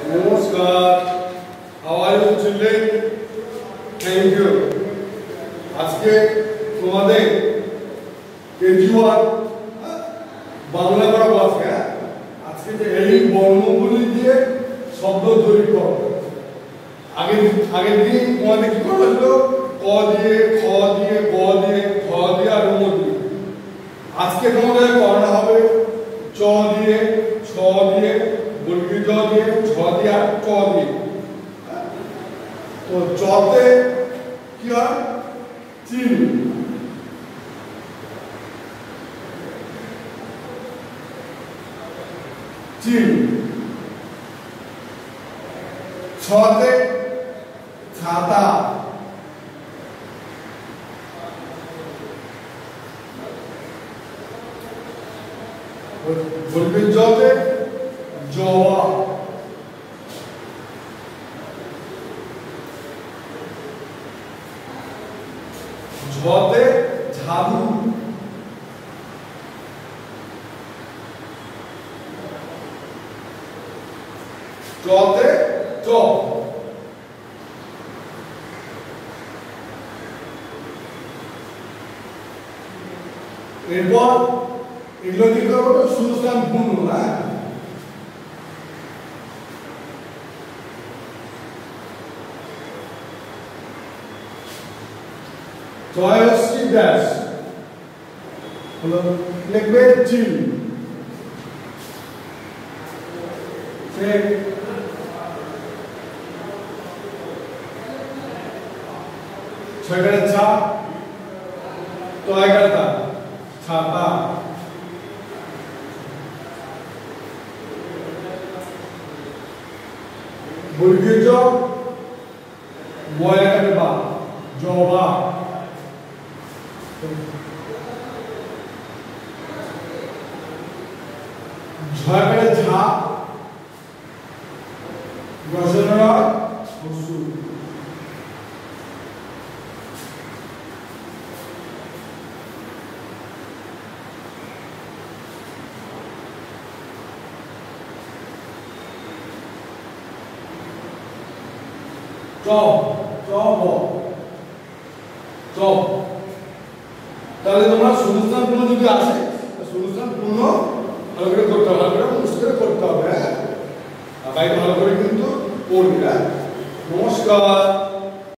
नमस्कार। How are you children? Thank you. আজকে তোমাদের কেজিওয়ান বাংলা পড়াবো আজকে। আজকে যে এই বর্ণগুলি দিয়ে শব্দ তৈরি করো। আগের দিন তোমাদের কি করা হলো? ক দিয়ে, খ দিয়ে, গ দিয়ে, খ দিয়ে আর ম দিয়ে। আজকে তোমাদের করানো হবে চ দিয়ে, ছ দিয়ে, বর্গীয় জ দিয়ে, ছ দিয়ে আর চ দিয়ে। তো চতে কি হয়? চিন। চিন। ছতে ছাতা। বর্গীয় জতে জবা। ঝতে ঝাড়ু। চতে চপ। এরপর এগুলো কি করবো? শূন্যস্থান পূর্ণ। হ্যাঁ, জয়শ্রী দাস হলো লিখবে চিন। ছয়টা ছা, তয়গাটা ছাতা। বর্গীয় জ, বয়াকারে বা, জবা। ঝয়াকারে ঝা, রসনা হসু। চপ। তাহলে তোমরা শূন্যস্থান পূর্ণ যদি আসে, শূন্যস্থান পূর্ণ ভালো করে করতে হবে, ভালো করে মুখস্থ করে করতে হবে। হ্যাঁ, ভালো করে কিন্তু পড়বি। নমস্কার।